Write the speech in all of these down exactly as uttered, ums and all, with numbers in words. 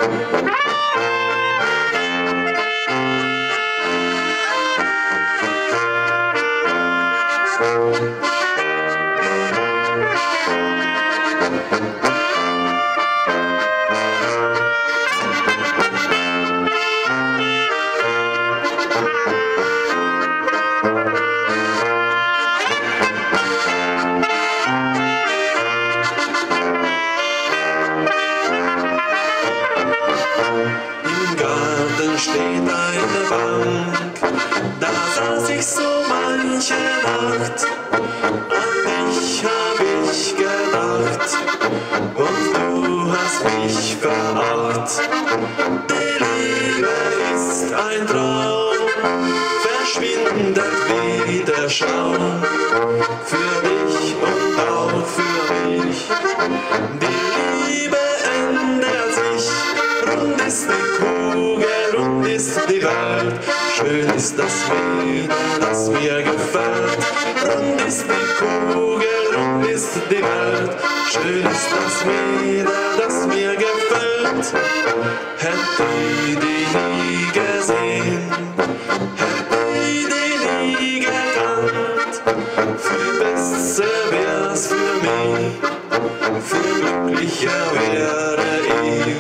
Steht eine Bank, da saß ich so manche Nacht, an dich hab ich gedacht, und du hast mich veracht. Die Liebe ist ein Traum, verschwindet wie der Schaum, für dich und auch für mich. Die Liebe ändert sich, rund ist die Kugel, rund ist die Welt, schön ist das Leben, das mir gefällt. Rund ist die Kugel, rund ist die Welt, schön ist das Leben, das mir gefällt. Hätte ich dich nie gesehen, hätte ich dich nie gekannt, viel besser wär's für mich, viel glücklicher wäre ich.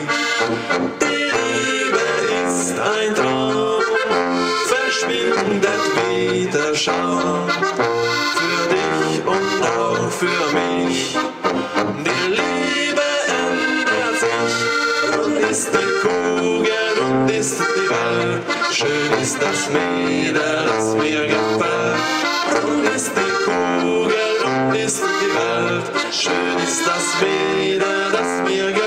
Ein Traum verschwindet wie der Schaum, für dich und auch für mich. Die Liebe ändert sich, rund ist die Kugel, rund ist die Welt, schön ist das Mädel, das mir gefällt. Rund ist die Kugel, rund ist die Welt, schön ist das Mädel, das mir gefällt.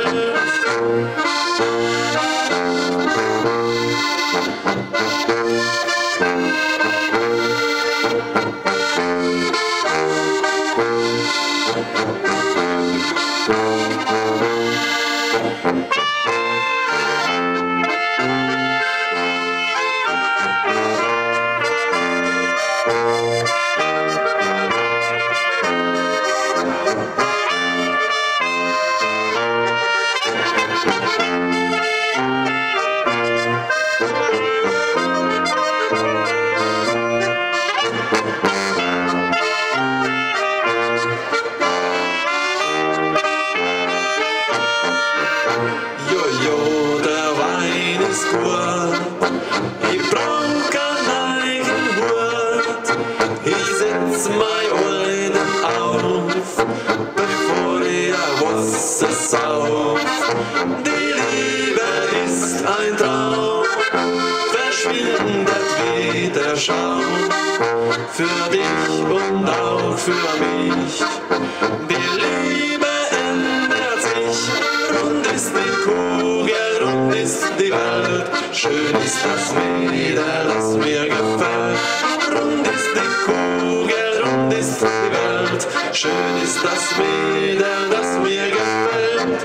Ich brauch kein Eigenhut, ich setz mein Ohren auf, bevor ich Wasser sauf. Die Liebe ist ein Traum, verschwindet wie der Schaum, für dich und auch für mich. Die Liebe ändert sich, rund ist die Kugel, rund ist die Welt, schön ist das Mädel, das mir gefällt. Rund ist die Kugel, rund ist die Welt, schön ist das Mädel, das mir gefällt.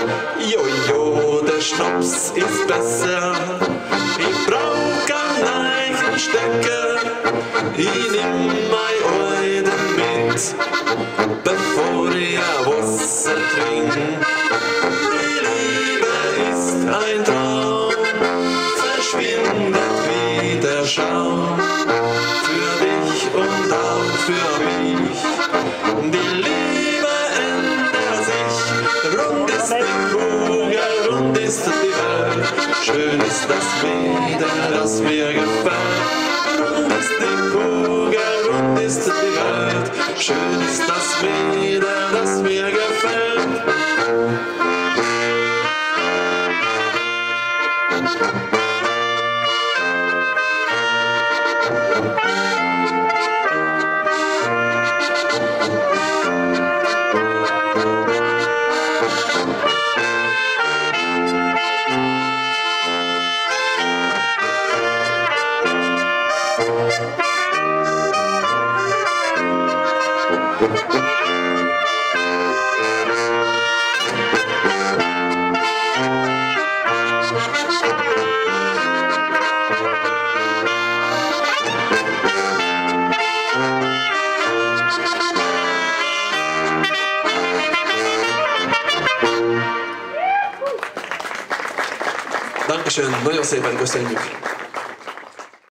Jojo, der Schnaps ist besser, ich brauch keinen Eichenstecker, ich nimm mein Euden mit, bevor ich Wasser trink. Die Liebe ist ein Traum, verschwindet wie der Schaum, für dich und auch für mich. Die Liebe ändert sich, rund ist die Kugel, rund ist die Welt, schön ist das Mädel, das mir gefällt. Rund ist die Kugel, rund ist die Welt, schön ist das Mädel, das mir gefällt. Dankeschön, nagyon szépen köszönjük!